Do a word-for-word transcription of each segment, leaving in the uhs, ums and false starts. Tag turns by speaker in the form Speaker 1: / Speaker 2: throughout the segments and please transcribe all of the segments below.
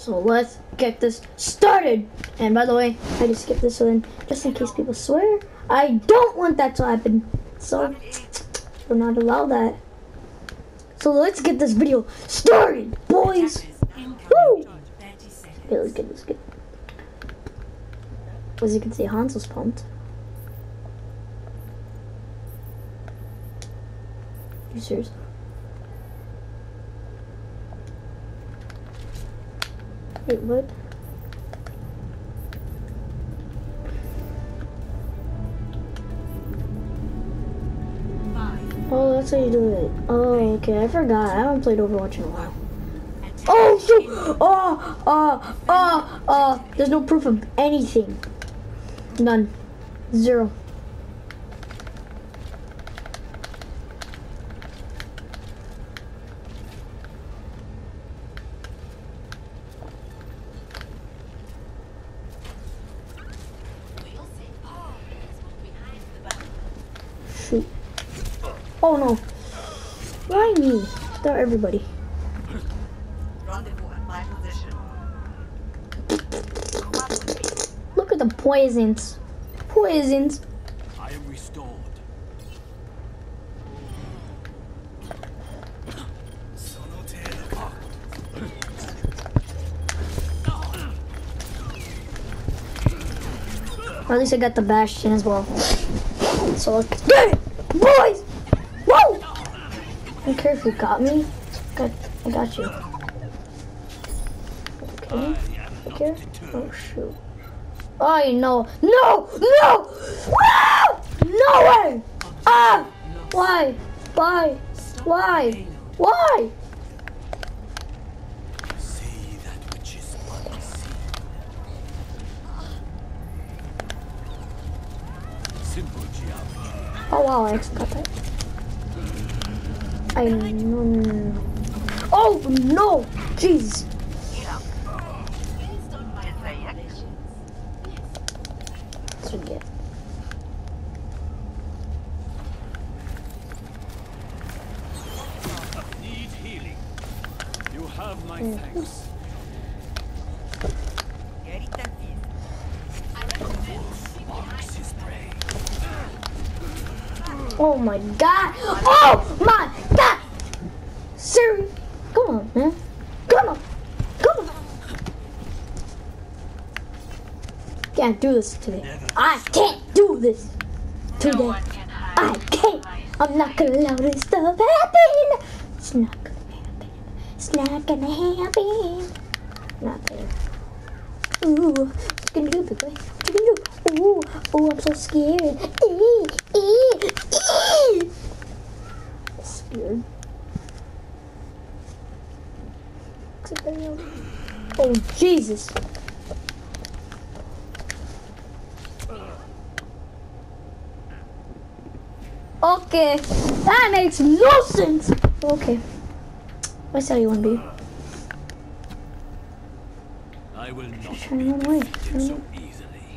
Speaker 1: So let's get this started. And by the way, I just skipped this one just in case people swear. I don't want that to happen. So we'll not allow that. So let's get this video started, boys. Woo! Okay, let's get this good. As you can see, Hansel's pumped. You serious? Wait, what? Oh, that's how you do it. Oh, okay, I forgot. I haven't played Overwatch in a while. Oh, shoot! Oh, oh, oh, oh. There's no proof of anything. None. Zero. Shoot. Oh no. Why me? Throw everybody. Look at the poisons. Poisons.
Speaker 2: I am restored.
Speaker 1: Or at least I got the Bastion as well. So let's get it, boys! Whoa! I don't care if you got me. Got, I got you. Okay. Okay. Oh shoot. Oh no! No! No! No! No way! Ah! Why? Why? Why? Why?
Speaker 2: See that which is unseen. Simple geometry.
Speaker 1: Oh wow, I actually got that. I know. Oh no! Jeez. Let's forget.
Speaker 2: Need healing. You have my
Speaker 1: Mm.
Speaker 2: thanks. Marks his prey.
Speaker 1: Oh my god! Oh my god! Siri! Come on, man. Come on! Come on! Can't do this today. I can't do this today. I can't. I'm not gonna allow this stuff happen. It's not gonna happen. It's not gonna happen. Not there. Ooh, what you gonna do, big boy? What you gonna do? Ooh, ooh, I'm so scared. Ee, ee, ee. Scared. Oh, Jesus. Okay, that makes no sense. Okay. What's how you want to be?
Speaker 2: I will not
Speaker 1: Just trying to run away.
Speaker 2: defeated so easily.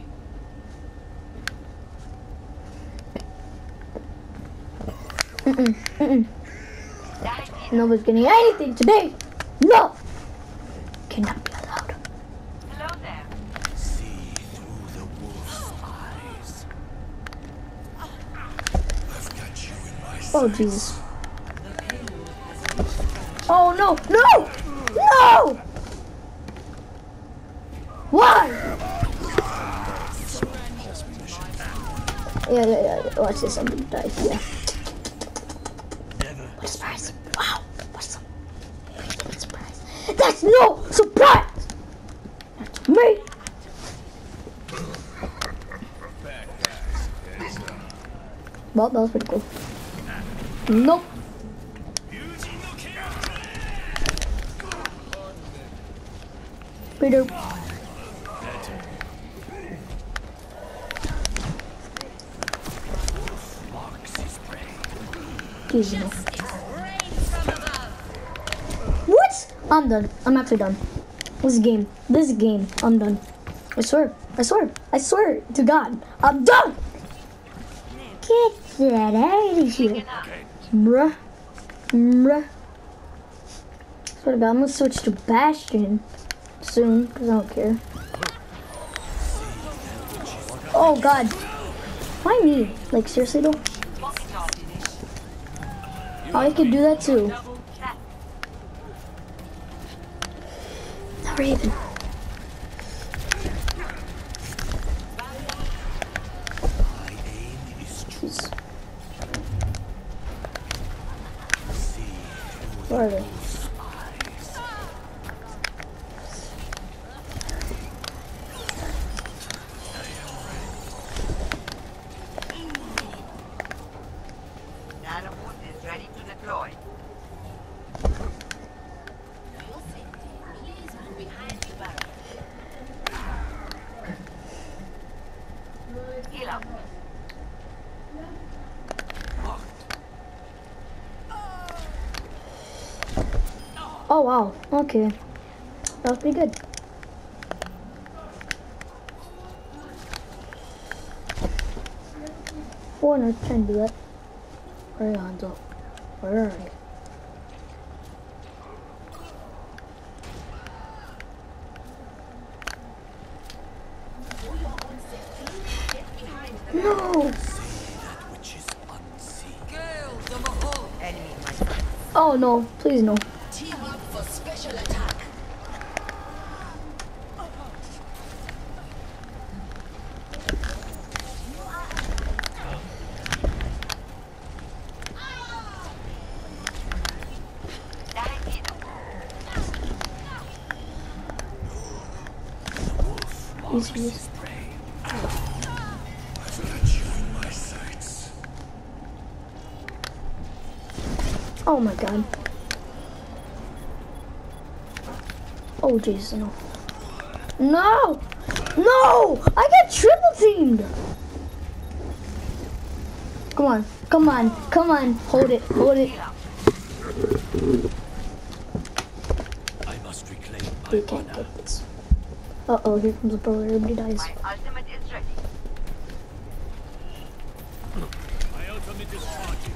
Speaker 1: Mm-mm, mm-mm. Nobody's getting anything today. No! Cannot be allowed.
Speaker 3: Hello there.
Speaker 2: See through the wolf's eyes. I've got you in my sights.
Speaker 1: Oh, Jesus. Oh, no! No! No! Why? Yeah, yeah, yeah. Watch this. I'm gonna die. Yeah. What a surprise. Wow. What's up? What a surprise. That's no surprise! That's me! Well, that was pretty cool. Nope. Peter. Easy. What? I'm done. I'm actually done. This game. This game. I'm done. I swear. I swear. I swear to God. I'm done. Get that out of here. Bruh. Bruh. Swear to God, I'm gonna switch to Bastion. soon, because I don't care. Oh god. Why me? Like, seriously though? Oh, I could do that too. Raven. Jeez. Where are they? Oh wow, okay. That was pretty good. Oh, no, trying to do that. Where are you, Hanzo? Where are you? No! Oh no, please no.
Speaker 3: Team up for special attack.
Speaker 1: He's just... Oh my god. Oh Jesus, no. No! No! I got triple teamed! Come on, come on, come on. Hold it, hold it.
Speaker 2: I must reclaim my
Speaker 1: We can't
Speaker 2: honor.
Speaker 1: get this. Uh oh, here comes a bro, everybody dies.
Speaker 4: My ultimate is ready.
Speaker 2: My ultimate is charging.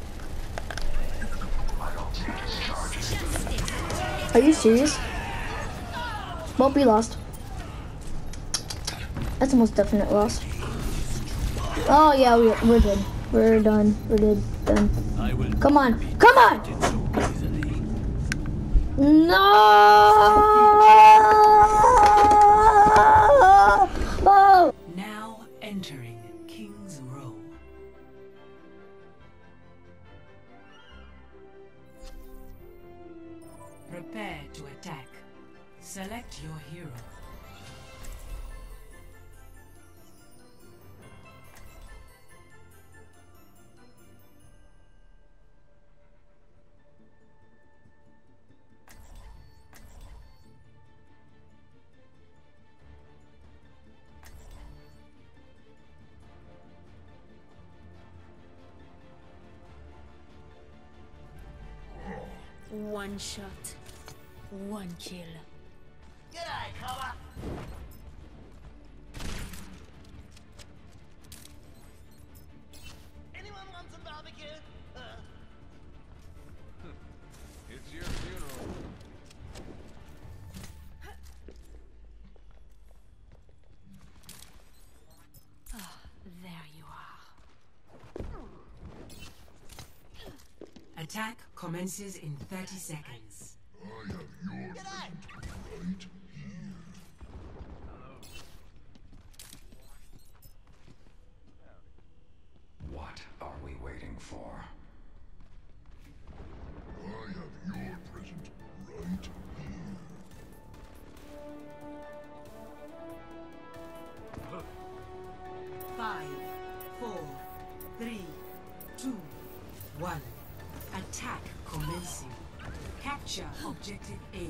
Speaker 1: Are you serious? Won't be lost. That's the most definite loss. Oh yeah, we, we're good. We're done. We're good. Done.
Speaker 2: I will
Speaker 1: Come on. Come on!
Speaker 2: not so easily.
Speaker 1: No! Oh!
Speaker 3: Now entering King's Row. Prepare to attack. Select your hero.
Speaker 5: One shot, one kill.
Speaker 4: G'day, cover. Anyone want some barbecue? Uh,
Speaker 2: It's your funeral.
Speaker 5: There you are.
Speaker 3: Attack commences in thirty seconds.
Speaker 6: I have your present right here.
Speaker 7: What are we waiting for?
Speaker 6: I have your present right here.
Speaker 3: Five, four, three, two, one. Attack commencing. Capture objective A.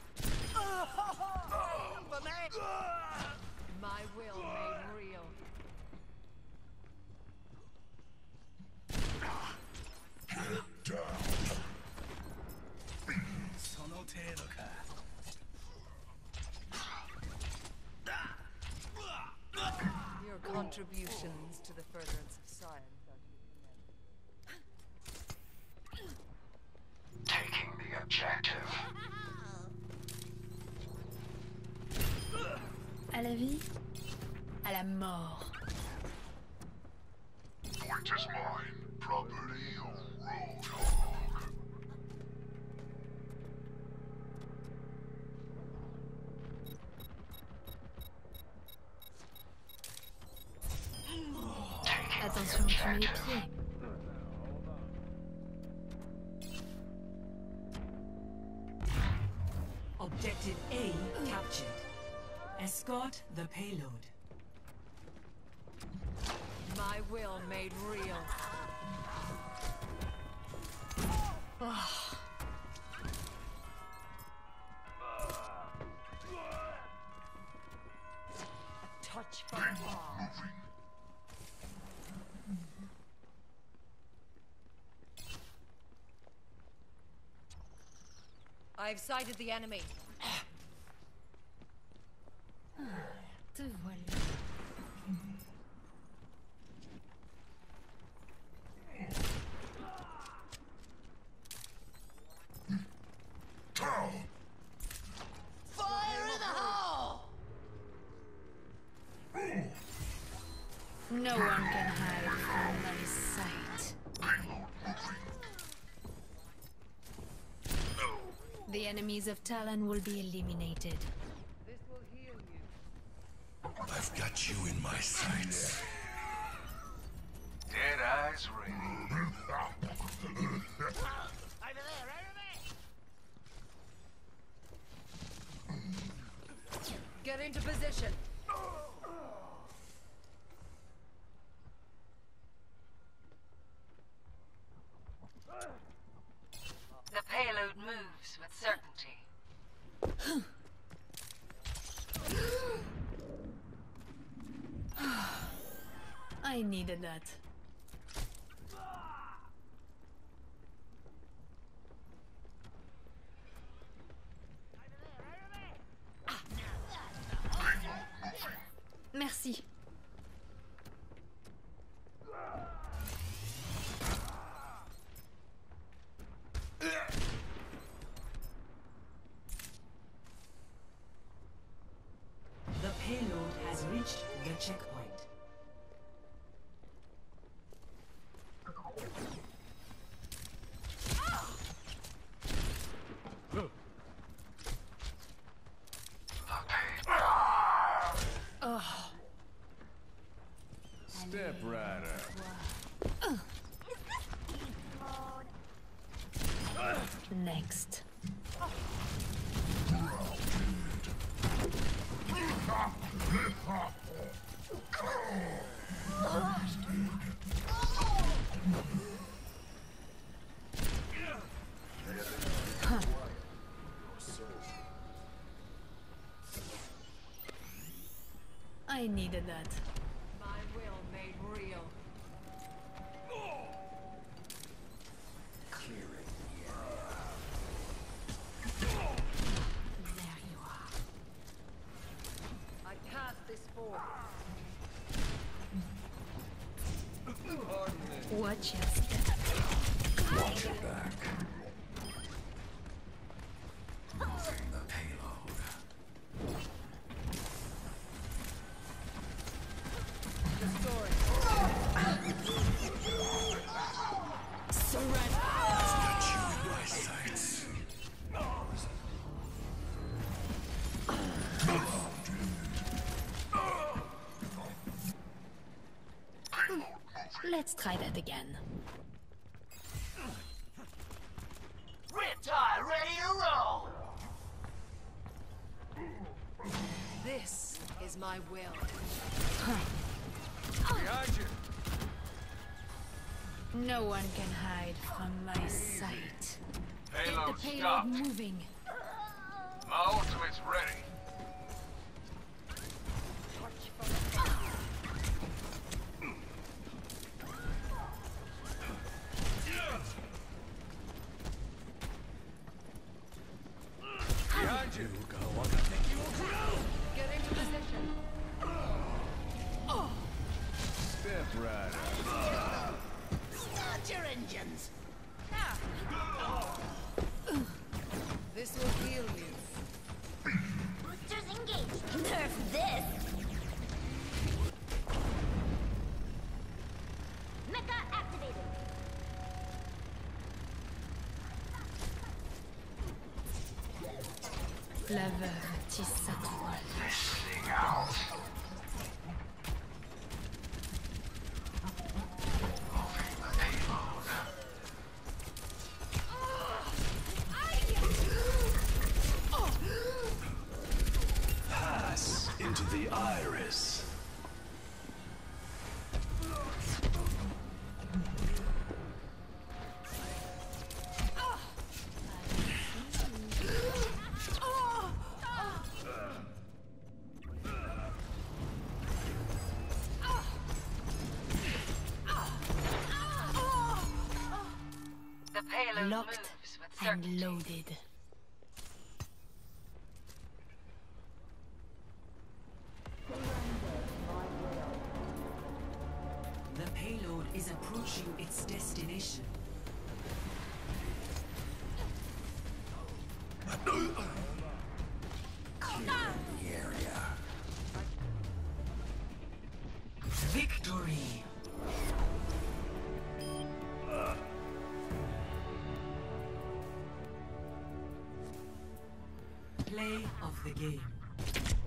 Speaker 4: my will made real.
Speaker 8: contributions to the furtherance of science are to be commended.
Speaker 7: Taking the objective.
Speaker 5: À la vie, à la mort.
Speaker 6: Point is mine. Property of Roadhog.
Speaker 5: Attention, tu mets les pieds.
Speaker 3: Objective A captured. Escort the payload.
Speaker 8: My will made real. A touch from far. I've sighted the enemy.
Speaker 5: Te voilà.
Speaker 4: Fire in the hole!
Speaker 5: No one can hide from my sight. The enemies of Talon will be eliminated.
Speaker 8: This will heal you.
Speaker 6: I've got you in my sights.
Speaker 7: Dead eyes ready.
Speaker 4: Over there, over there!
Speaker 8: Get into position.
Speaker 9: The payload moves with certainty.
Speaker 5: I needed that. Merci.
Speaker 3: The payload has reached the checkpoint.
Speaker 5: Oh.
Speaker 2: Step Rider.
Speaker 5: Next. I needed that.
Speaker 8: My will made real.
Speaker 5: There you are.
Speaker 8: I cast this forth.
Speaker 5: Watch your step.
Speaker 7: Watch your back. Moving the payload.
Speaker 5: Surrender.
Speaker 6: Got you in my sights.
Speaker 5: Let's try that again.
Speaker 4: Riptide ready to roll!
Speaker 8: This is my will.
Speaker 2: Behind you.
Speaker 5: No one can hide from my sight. Get the
Speaker 7: Payload
Speaker 5: payload
Speaker 7: stopped.
Speaker 5: moving.
Speaker 7: My ultimate's ready.
Speaker 2: Behind you.
Speaker 8: Get into position.
Speaker 2: Right up.
Speaker 4: Start your engines.
Speaker 8: This will heal you.
Speaker 1: Boosters engaged. Nerf this. Mecha activated.
Speaker 5: La veuve tisse sa toile.
Speaker 7: Listening out. Moving the payload. Pass into the iris.
Speaker 9: The payload
Speaker 5: Locked
Speaker 9: moves with
Speaker 5: and
Speaker 9: certainty.
Speaker 5: loaded.
Speaker 3: The payload is approaching its destination.
Speaker 7: The area.
Speaker 3: Victory! Play of the game.